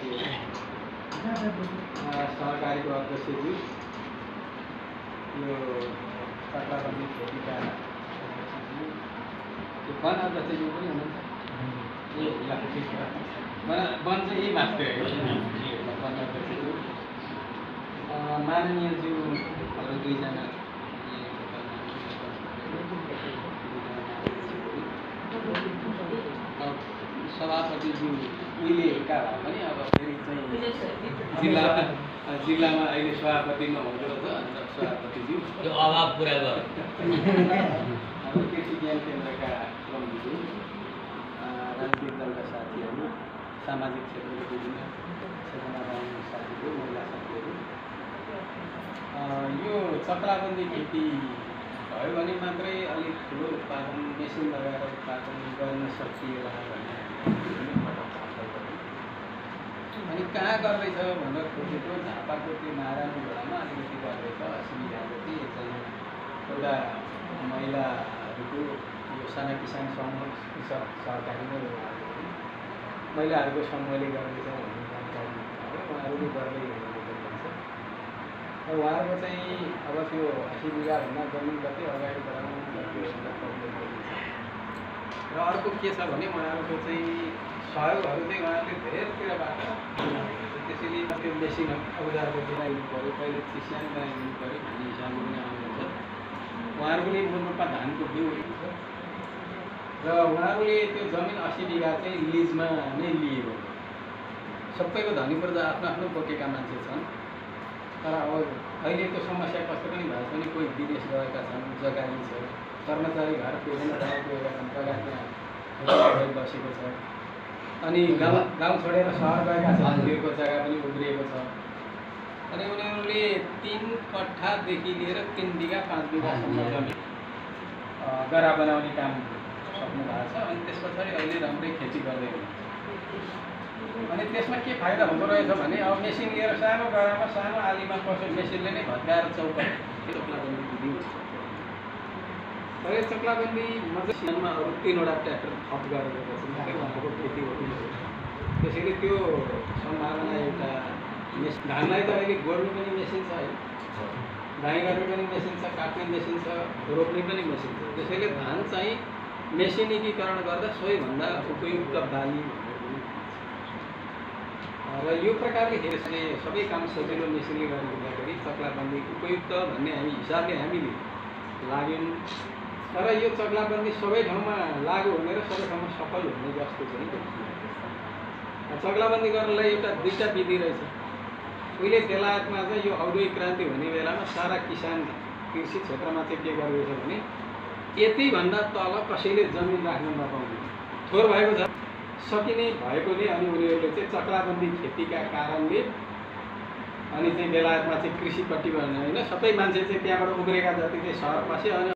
सहकारीको अध्यक्षज्यू, यो चक्राबन्दी खेतीका अध्यक्षज्यू, यो वन अध्यक्षज्यू पनि हुनुहुन्छ। ए ल ठिक छ। वन चाहिँ यही मात्रै हो। वन अध्यक्षज्यू माननीयज्यूहरू दुईजना, सभापतिज्यू उहिलेका भए पनि अब फेरि चाहिँ जिल्लामा अहिले सभापति नहुँदो रहेछ। अन्त सभापतिज्यू त्यो अभाव पुरा गर्यो। हाम्रो कृषि ज्ञान केन्द्रका प्रमुखज्यू, राजनीतिक दलका साथीहरू, सामाजिक क्षेत्रका विभिन्न क्षेत्रमा रहने साथीहरू, महिला साथीहरू, यो चक्राबन्दी खेती भयो भने मात्रै अलिक ठुलो उत्पादन मेसिन लगाएर उत्पादन गर्न सकिएला भन्ने अनि कहाँ गर्दैछ भनेर खोजेको झापाको त्यो नारायण घोडामा अलिकति गर्दैछ। असुविधाको चाहिँ एकजना एउटा महिलाहरूको यो साना किसान समूह सहकारी नै महिलाहरूको समूहले गर्दैछ भन्ने जानकारी भयो। उहाँहरूले गर्दै हिँडेको भन्छ। र उहाँहरूको चाहिँ अब त्यो 80 बिघाभन्दा जमिन कति अगाडि बढाउनु र अर्को के छ भने उहाँहरूको चाहिँ सहयोगहरू चाहिँ उहाँहरूले धेरैतिरबाट त्यसैले त्यो मेसिन औजारको बनाइदिनु पऱ्यो, पहिले चिस्यान बनाइदिनु पऱ्यो भन्ने हिसाबले पनि आउनुहुन्छ। उहाँहरूले मूल रूपमा धानको बिउ र उहाँहरूले त्यो जमिन 80 बिघा चाहिँ लिजमा नै लिएको। सबैको धनीपूर्जा आफ्नो आफ्नो बोकेका मान्छे छन्। तर अब अहिलेको समस्या कस्तो पनि भए पनि कोही विदेश गएका छन्, जग्गाली छ, कर्मचारी घर विभिन्न ठाउँ गएका छन्, जग्गा त्यहाँ बसेको छ। अनि गाउँ छोडेर सहर गएका छन्, तिनीहरूको जग्गा पनि उब्रिएको छ। अनि उनीहरूले 3 कट्ठादेखि लिएर 3 बिघा 5 बिघासम्म जमिन गरा बनाउने काम सक्नु भएको छ। अनि त्यस पछाडि अहिले राम्रै खेती गर्दै हुनुहुन्छ। अनि त्यसमा के फाइदा हुँदो रहेछ भने अब मेसिन लिएर सानो गरामा सानो आलीमा पस्यो, मेसिनले नै भत्काएर चौपट चक्लाबन्दी दिन्छ। तर यो चक्लाबन्दीमा चाहिँ सानोमा अरू 3वटा ट्र्याक्टर थप गरेको पछि मात्रै उहाँको खेती हुने हो। त्यसैले त्यो सम्भावना एउटा धानलाई त अहिले गोड्ने पनि मेसिन छ है, दाइँ गर्ने पनि मेसिन छ, काट्ने मेसिन छ, रोप्ने पनि मेसिन छ। त्यसैले धान चाहिँ मेसिनीकरण गर्दा सबैभन्दा उपयुक्त बाली र यो प्रकारले हेर्ने सबै काम सजिलो मेसिनले गर्ने हुँदाखेरि चक्लाबन्दी उपयुक्त भन्ने हिसाबले हामीले लाग्यौँ। तर यो चक्लाबन्दी सबै ठाउँमा लागु हुने र सबै ठाउँमा सफल हुने जस्तो चाहिँ चक्लाबन्दी गर्नलाई एउटा 2टा विधि रहेछ। उहिले बेलायतमा चाहिँ यो औद्योगिक क्रान्ति हुने बेलामा सारा किसान कृषि क्षेत्रमा चाहिँ के गरिरहेछ भने यतिभन्दा तल कसैले जमिन राख्न नपाउने थोर भएको छ, सकिने भएकोले अनि उनीहरूले चाहिँ चक्लाबन्दी खेतीका कारणले अनि चाहिँ बेलायतमा चाहिँ कृषिपट्टि भन्ने होइन, सबै मान्छे चाहिँ त्यहाँबाट उब्रेका जति चाहिँ सहर पसे। अनि